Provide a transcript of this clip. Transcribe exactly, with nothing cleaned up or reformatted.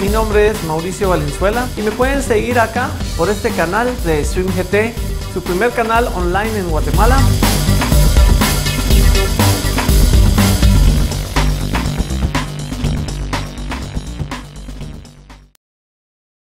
mi nombre es Mauricio Valenzuela y me pueden seguir acá por este canal de Stream G T, su primer canal online en Guatemala.